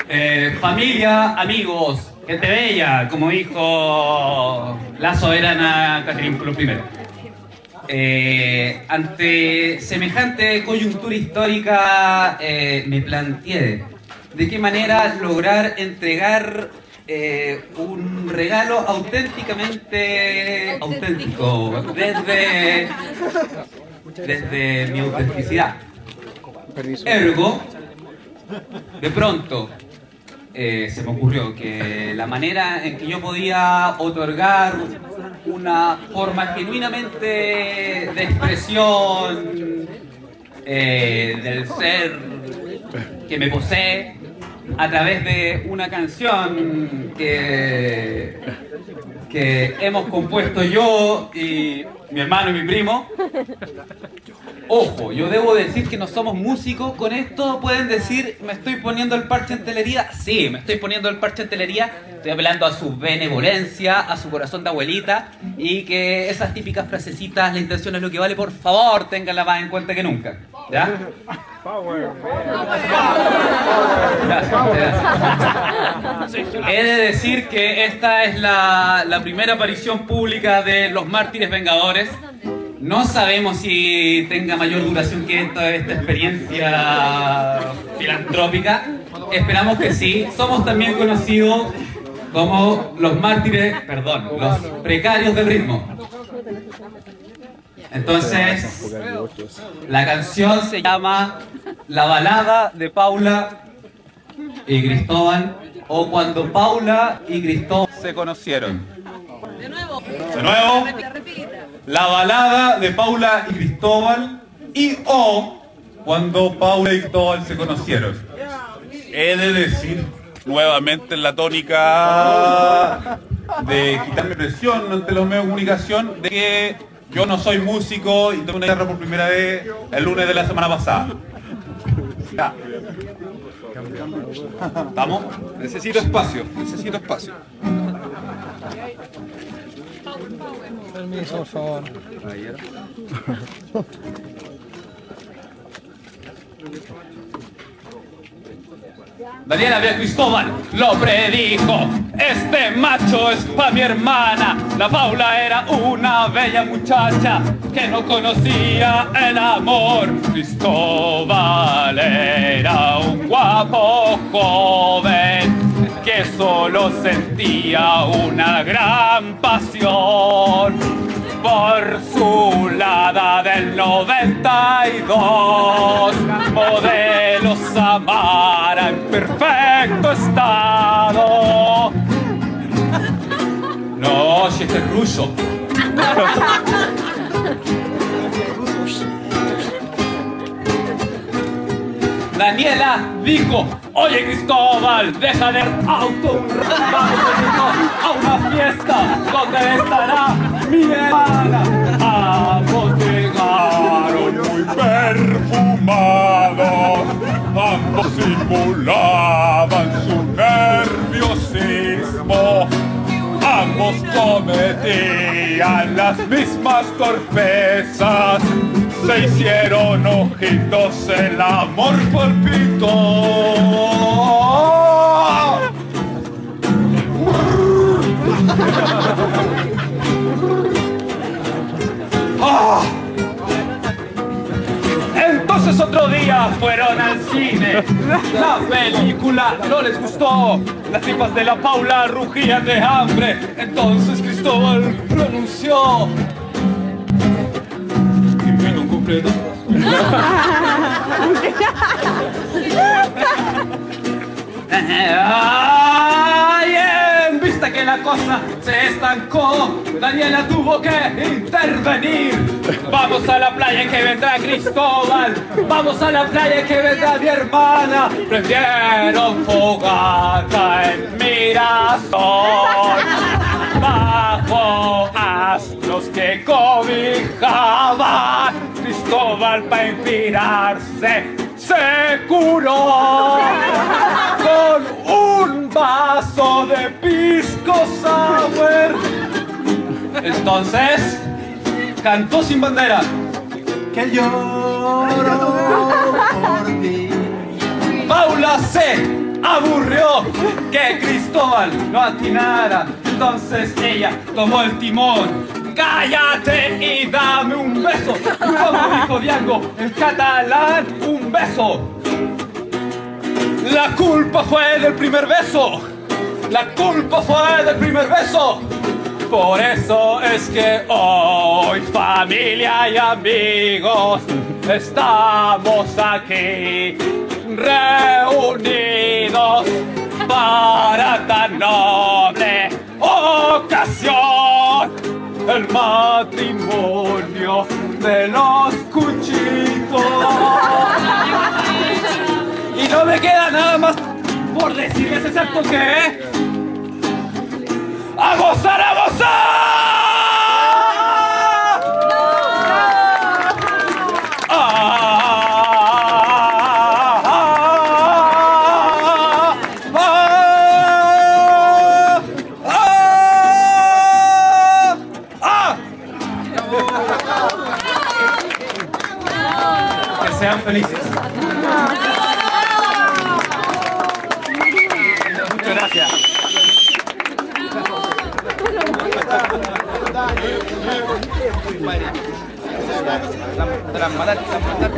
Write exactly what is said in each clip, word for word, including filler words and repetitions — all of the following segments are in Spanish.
Eh, familia, amigos, gente bella, como dijo la soberana Catherine primero. Eh, ante semejante coyuntura histórica, eh, me planteé de qué manera lograr entregar eh, un regalo auténticamente auténtico, desde, desde mi autenticidad. Ergo, de pronto, eh, se me ocurrió que la manera en que yo podía otorgar una forma genuinamente de expresión eh, del ser que me posee a través de una canción que, que hemos compuesto yo y mi hermano y mi primo. Ojo, yo debo decir que no somos músicos. Con esto pueden decir, ¿me estoy poniendo el parche en telería? Sí, me estoy poniendo el parche en telería. Estoy apelando a su benevolencia, a su corazón de abuelita, y que esas típicas frasecitas, la intención es lo que vale, por favor, ténganla más en cuenta que nunca. ¿Ya? Gracias, gracias. He de decir que esta es la, la primera aparición pública de los Mártires Vengadores. No sabemos si tenga mayor duración que esta, esta experiencia filantrópica. Esperamos que sí. Somos también conocidos como los mártires, perdón, los precarios del ritmo. Entonces, la canción se llama La balada de Paula y Cristóbal, o Cuando Paula y Cristóbal se conocieron. De nuevo. De nuevo. La balada de Paula y Cristóbal, y o Cuando Paula y Cristóbal se conocieron. He de decir nuevamente en la tónica de quitarme presión ante los medios de comunicación de que yo no soy músico y tengo una guitarra por primera vez el lunes de la semana pasada. Ya. ¿Estamos? Necesito espacio, necesito espacio. Permiso, por favor. Daniela ve a Cristóbal, lo predijo. Este macho es pa' mi hermana. La Paula era una bella muchacha que no conocía el amor. Cristóbal era un guapo joven que solo sentía una gran pasión por su Lada del noventa y dos, modelo Samara en perfecto estado. No, si este es ruso. Daniela dijo: oye Cristóbal, deja de auto un rato, a una fiesta donde estará mi hermana. Ambos llegaron muy perfumados, ambos simulaban su nerviosismo, ambos cometían las mismas torpezas. Se hicieron ojitos, el amor palpitó. ¡Ah! Entonces otro día fueron al cine. La película no les gustó. Las tripas de la Paula rugían de hambre. Entonces Cristóbal pronunció: invito un completo. Ay, en vista que la cosa se estancó, Daniela tuvo que intervenir. Vamos a la playa que vendrá Cristóbal, vamos a la playa que vendrá mi hermana. Prendieron fogata en Mirasol, bajo astros que cobijaban. Cristóbal, para inspirarse, se curó con un vaso de pisco sour. Entonces cantó sin bandera: que lloro por ti. Paula C aburrió que Cristóbal no atinara. Entonces ella tomó el timón. ¡Cállate y dame un beso! Como dijo Diango, el catalán, un beso. La culpa fue del primer beso. La culpa fue del primer beso. Por eso es que hoy, familia y amigos, estamos aquí reunidos para tan noble ocasión, el matrimonio de los Cuchitos. Y no me queda nada más por decirles excepto que ¡a gozar, a gozar! Que sean felices. Muchas gracias.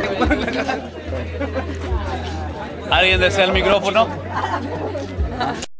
¿Alguien desea el micrófono?